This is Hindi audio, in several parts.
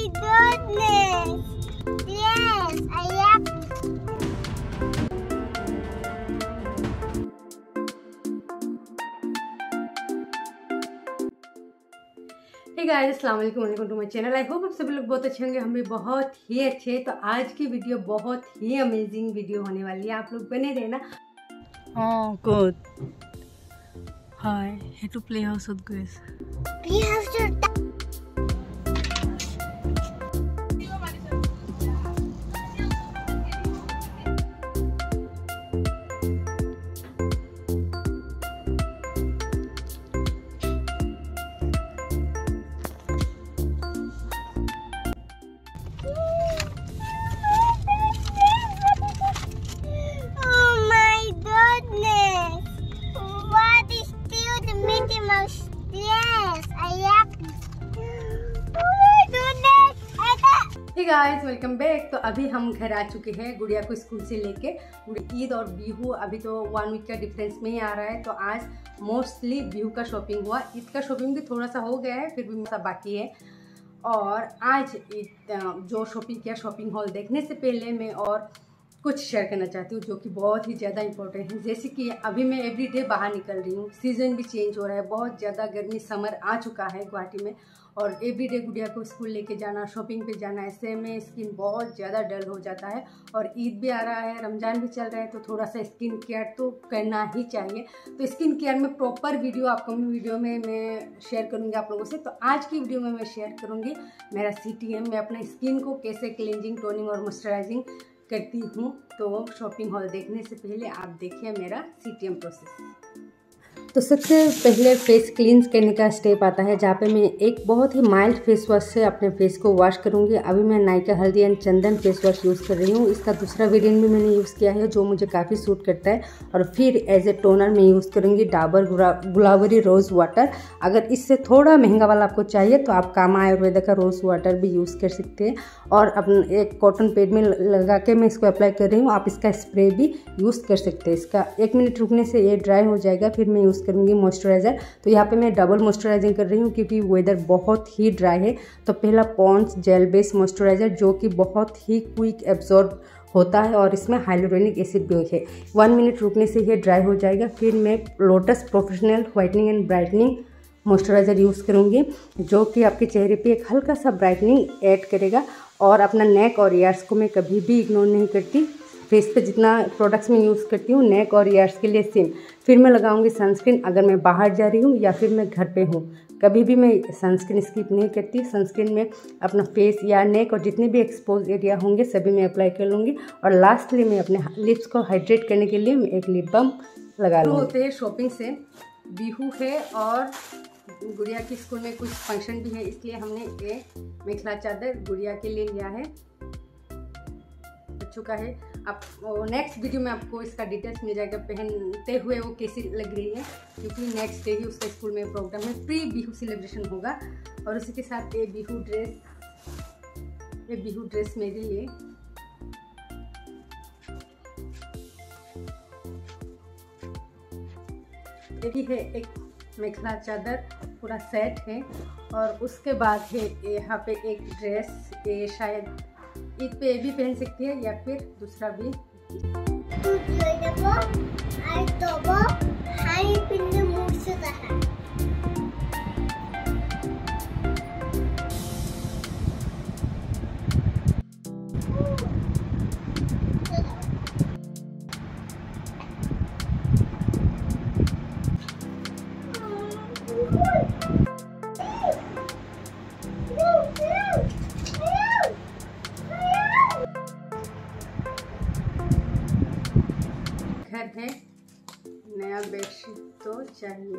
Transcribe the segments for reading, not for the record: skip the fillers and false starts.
goodness! Yes, I am. Hey guys, अस्सलाम वालेकुम, welcome to my channel. I hope आप सभी लोग बहुत अच्छे होंगे। हम भी बहुत ही अच्छे। तो आज की वीडियो बहुत ही अमेजिंग वीडियो होने वाली है, आप लोग बने रहना। Oh, good. Hi, here to Playhouse with Grace. We have to. Oh my goodness! What is still the Mickey Mouse? Yes, I am. Oh my goodness! Hey guys, welcome back. तो अभी हम घर आ चुके हैं गुड़िया को स्कूल से लेके। ईद और बिहू अभी तो 1 वीक का डिफरेंस में ही आ रहा है। तो आज मोस्टली बिहू का शॉपिंग हुआ, ईद का शॉपिंग भी थोड़ा सा हो गया है, फिर भी सब बाकी है। और आज जो शॉपिंग किया, शॉपिंग हॉल देखने से पहले मैं और कुछ शेयर करना चाहती हूँ जो कि बहुत ही ज़्यादा इंपॉर्टेंट है। जैसे कि अभी मैं एवरीडे बाहर निकल रही हूँ, सीज़न भी चेंज हो रहा है, बहुत ज़्यादा गर्मी समर आ चुका है गुवाहाटी में, और एवरीडे गुड़िया को स्कूल लेके जाना, शॉपिंग पे जाना, ऐसे में स्किन बहुत ज़्यादा डल हो जाता है। और ईद भी आ रहा है, रमज़ान भी चल रहा है, तो थोड़ा सा स्किन केयर तो करना ही चाहिए। तो स्किन केयर में प्रॉपर वीडियो अपकमिंग वीडियो में मैं शेयर करूँगी आप लोगों से। तो आज की वीडियो में मैं शेयर करूँगी मेरा CTM, मैं अपना स्किन को कैसे क्लेंजिंग, टोनिंग और मॉइस्चराइजिंग करती हूँ। तो शॉपिंग हॉल देखने से पहले आप देखिए मेरा CTM प्रोसेस। तो सबसे पहले फेस क्लींस करने का स्टेप आता है, जहाँ पे मैं एक बहुत ही माइल्ड फेस वॉश से अपने फेस को वॉश करूँगी। अभी मैं Nykaa Haldi and Chandan face wash use कर रही हूँ। इसका दूसरा वेरिएंट भी मैंने यूज़ किया है जो मुझे काफ़ी सूट करता है। और फिर एज ए टोनर मैं यूज़ करूँगी डाबर गुलाबरी रोज़ वाटर। अगर इससे थोड़ा महंगा वाला आपको चाहिए तो आप कामा आयुर्वेदा का रोज़ वाटर भी यूज़ कर सकते हैं। और अपना एक कॉटन पैड में लगा के मैं इसको अप्लाई कर रही हूँ। आप इसका स्प्रे भी यूज़ कर सकते हैं। इसका 1 मिनट रुकने से ये ड्राई हो जाएगा। फिर मैं यूज़ करूँगी मॉइस्चराइज़र। तो यहाँ पे मैं डबल मॉइस्चराइजिंग कर रही हूँ क्योंकि वेदर बहुत ही ड्राई है। तो पहला पॉन्ड्स जेल बेस मॉइस्चराइज़र जो कि बहुत ही क्विक एब्जॉर्ब होता है और इसमें हाइलोरेनिक एसिड भी है। 1 मिनट रुकने से ये ड्राई हो जाएगा। फिर मैं Lotus professional whitening and brightening moisturiser use करूँगी जो कि आपके चेहरे पे एक हल्का सा ब्राइटनिंग ऐड करेगा। और अपना नेक और ईयर्स को मैं कभी भी इग्नोर नहीं करती। फेस पे जितना प्रोडक्ट्स मैं यूज़ करती हूँ नेक और ईयर्स के लिए सेम। फिर मैं लगाऊंगी सनस्क्रीन अगर मैं बाहर जा रही हूँ या फिर मैं घर पे हूँ। कभी भी मैं सनस्क्रीन स्किप नहीं करती। सनस्क्रीन में अपना फेस या नेक और जितने भी एक्सपोज एरिया होंगे सभी मैं अप्लाई कर लूँगी। और लास्टली मैं अपने लिप्स को हाइड्रेट करने के लिए मैं एक लिप बाम लगा लूँगी। होते हैं शॉपिंग से, बिहू है और गुड़िया की स्कूल में कुछ फंक्शन भी है, इसलिए हमने ये मेखला चादर गुड़िया के लिए लिया है। चुका है। आप नेक्स्ट वीडियो में आपको इसका डिटेल्स मिल जाएगा पहनते हुए वो कैसी लग रही है, क्योंकि नेक्स्ट डे ही उसका स्कूल में प्रोग्राम है, प्री बिहू सेलिब्रेशन होगा। और उसी के साथ ये बिहू ड्रेस मेरे लिए। ये भी है एक मेखला चादर पूरा सेट है। और उसके बाद है यहाँ पे एक ड्रेस, ये शायद ईद पे भी पहन सकती है या फिर दूसरा भी। घर है, नया बेडशीट तो चाहिए।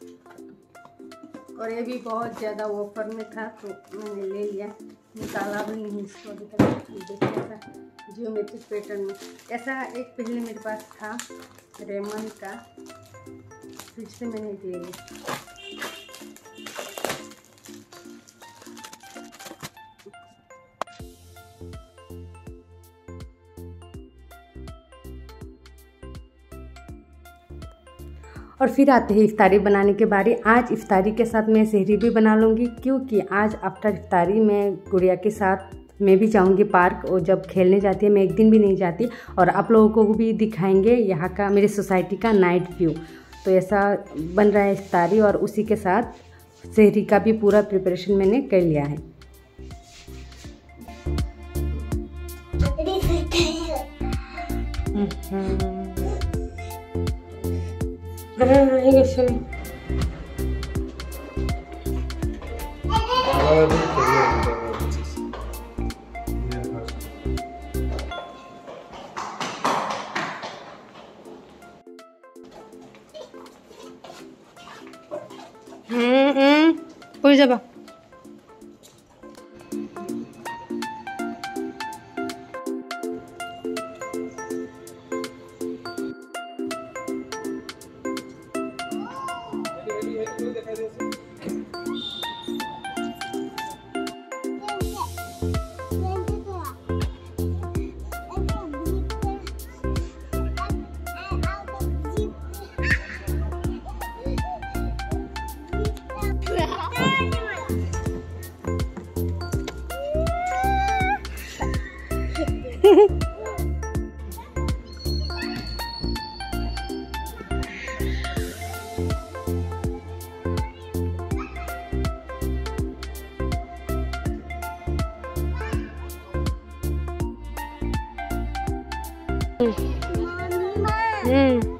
और ये भी बहुत ज़्यादा ऑफर में था तो मैंने ले लिया, निकाला भी नहीं इसको अभी तक। देखिए ऐसा जियोमेट्रिक पैटर्न में, ऐसा एक पहले मेरे पास था रेमन का, फिर से मैंने ले लिया। और फिर आते हैं इफ्तारी बनाने के बारे। आज इफ्तारी के साथ मैं सहरी भी बना लूँगी, क्योंकि आज आफ्टर इफ्तारी मैं गुड़िया के साथ मैं भी जाऊंगी पार्क, और जब खेलने जाती है मैं एक दिन भी नहीं जाती, और आप लोगों को भी दिखाएंगे यहाँ का मेरी सोसाइटी का नाइट व्यू। तो ऐसा बन रहा है इफ्तारी, और उसी के साथ सहरी का भी पूरा प्रिपरेशन मैंने कर लिया है। कोई जगह Mama.